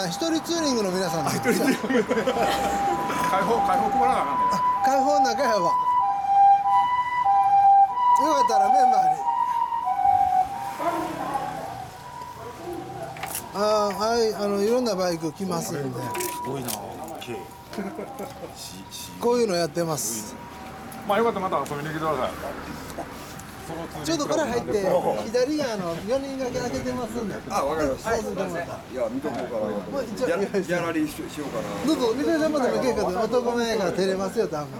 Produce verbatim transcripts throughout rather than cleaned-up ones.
は一人ツーリングの皆さんなん一ですよ。 人で開放開放配らなあかんね。 開放の中やわ。よかったらメンバーに。ああ、はい、あのいろんなバイク来ますんで。 すごいな。 こういうのやってます。 まあよかったらまた遊びに来てください。 ちょっとこれ入って左側のよにん掛け開けてますんで。 あ、わかりました。 そうするとまた。 いや、見とこうかな。 もう一応ギャラギャラリーししようかな。 どうぞ、三上さんまでも結構で男前やから照れますよ、多分。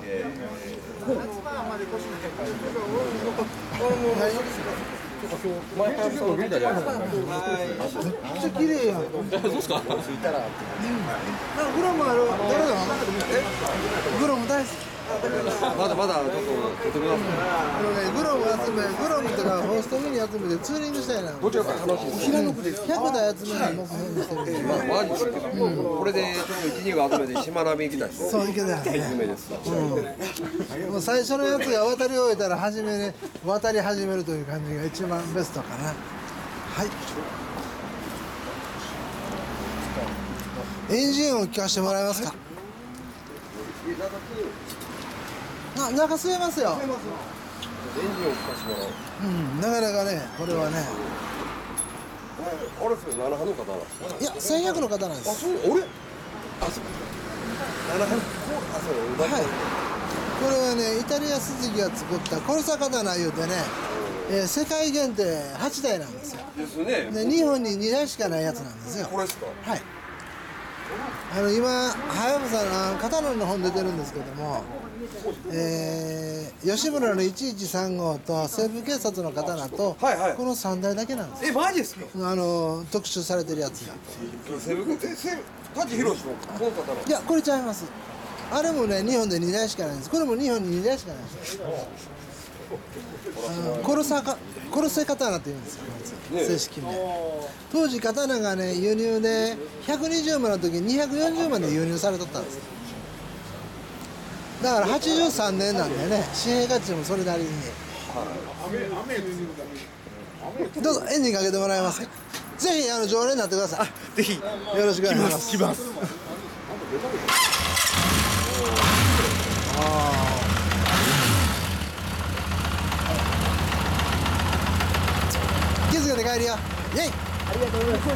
前からそう見たじゃないですか。 めっちゃ綺麗やん。 そうですか。 なんかグロムある。誰だ。グロム大好き。 まだまだちょっと取ってください。 あのね、グロム集め、グロムとかホーストミニ集めてツーリングしたいな。 どちらか楽しいです。 平野区でひゃくだい集めるの目標にしてるんで。 まマジですか。これでちょうど一二が集めてしまなみ行きたいです。 そういけたよね。 夢です。 もう最初のやつが渡り終えたら始めね、渡り始めるという感じが一番ベストかな。はい。エンジン音聞かせてもらえますか。あ、中吸えますよ。 エンジンを聞かせてもらおう。 うん、なかなかね、これはね。 あれですよ、七波の方だ。 いや、せんひゃくの方なんであ、 す。 そう、俺。あ、そう。七波。あ、そう、 はい。これはね、イタリア鈴木が作ったコルサ刀いうてね、えー、世界限定はちだいなんですよ。 ですね。 で、日本ににだいしかないやつなんですよ。 これですか。 はい。あの今、はやぶさの刀の本出てるんですけども、えー、吉村のいちいちさんごと西部警察の刀と、 はいはいこのさんだいだけなんですよ。 え、マジですか。 あの特集されてるやつが。 セブ、え、セブ、舘ひろしのこの方の。 いや、これちゃいます。あれもね、日本でにだいしかないんです。これも日本ににだいしかないんですよ。あの殺さか殺せ刀って言うんですよ、 ね、 正式名。当時刀がね、輸入でひゃくにじゅうまんの時ににひゃくよんじゅうまんで輸入されとったんです。だからはちじゅうさんねんなんでね、紙幣価値もそれなりに。どうぞエンジンかけてもらえますか。ぜひあの常連になってください。 ぜひよろしくお願いします。 来ます。 気づけて帰るよ。イェイ。ありがとうございます。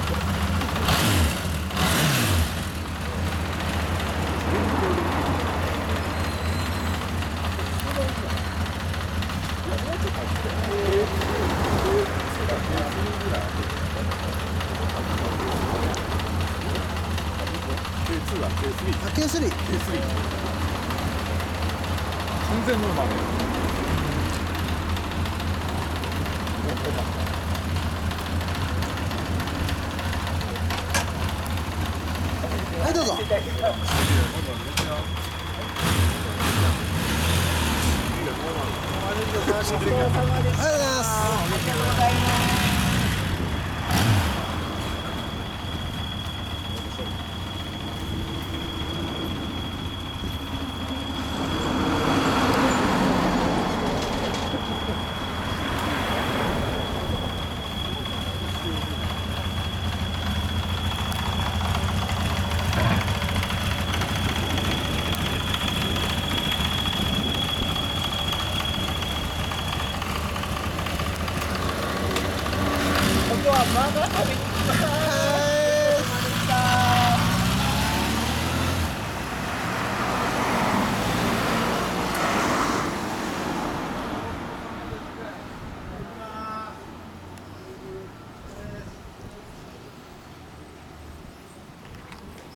ケーツー だ、ケースリー。 ケースリー。 ケースリー。完全ノーマル。 はい、どうぞ。ありがとうございます。 まだ食べに行きます。